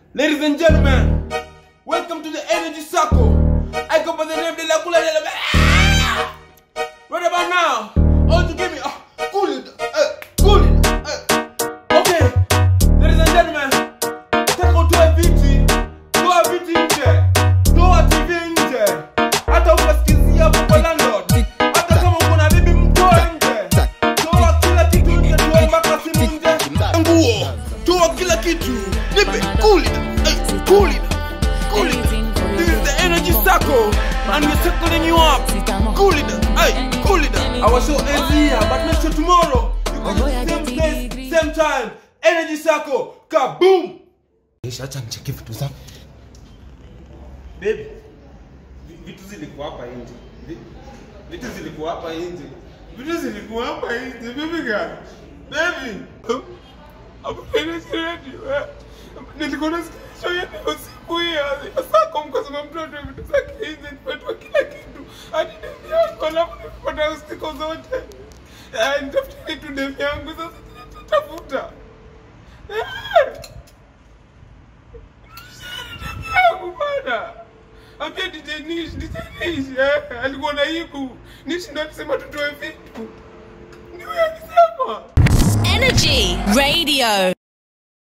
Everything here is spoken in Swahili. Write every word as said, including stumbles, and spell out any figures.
Ladies and gentlemen, welcome to the Energy Circle. I go by the name de la Cool de la. Right about now, all to give me a uh, cool it, uh, cool it. Uh. Okay, ladies and gentlemen, take out to a V T, do a V T nje, do a T V nje. Hata ukasikizia kwa landlord, hata kama kuna bibi mtoa nje, toa kila kitu nje, toa mpaka simu nje. Nguo, toa kila kitu, nipe cool it, uh, cool it, cool it. This is the Energy Circle, and we're circling you up. Cool it, hey, cool it. Our show ends here, but next show tomorrow. You can do same place, same time. Energy Circle, kaboom! Acha nicheke vitu zangu. Baby, vitu zilikuwa hapa nje. Vitu zilikuwa hapa nje. Vitu zilikuwa hapa nje, baby girl. Baby. Hapo finish ready. Nilikuwa nasikia show ya usiku hii. Sasa kwa mkasema mtoto vitu zake nje, nipatwa kila kitu. Hadi demu yangu alafu nipata usiku zote. Eh, nitafuta kitu demu yangu sasa nitafuta. Eh. Demu yangu bana. Ambia D J Nish, D J Nish, eh, alikuwa na aibu. Nish ndo alisema tutoe vitu. Ni wewe alisema. Energy Radio.